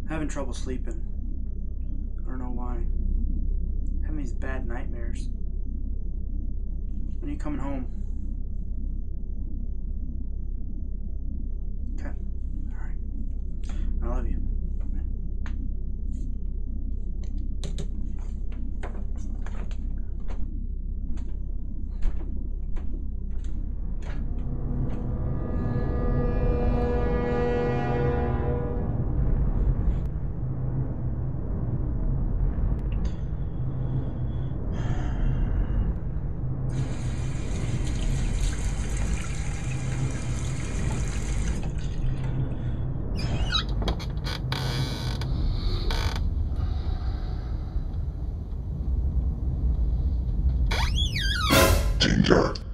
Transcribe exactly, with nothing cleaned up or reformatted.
Having trouble sleeping. I don't know why. Having these bad nightmares. When are you coming home? Okay. Alright. I love you. Ginger.